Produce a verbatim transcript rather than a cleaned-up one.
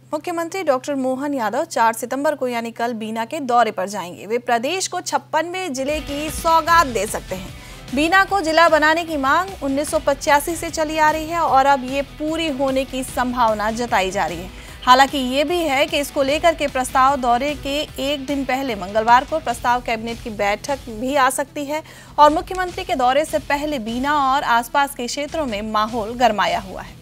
मुख्यमंत्री डॉक्टर मोहन यादव चार सितंबर को यानी कल बीना के दौरे पर जाएंगे। वे प्रदेश को छप्पनवें जिले की सौगात दे सकते हैं। बीना को जिला बनाने की मांग उन्नीस सौ पचासी से चली आ रही है और अब ये पूरी होने की संभावना जताई जा रही है। हालांकि ये भी है कि इसको लेकर के प्रस्ताव दौरे के एक दिन पहले मंगलवार को प्रस्ताव कैबिनेट की बैठक भी आ सकती है और मुख्यमंत्री के दौरे से पहले बीना और आसपास के क्षेत्रों में माहौल गरमाया हुआ है।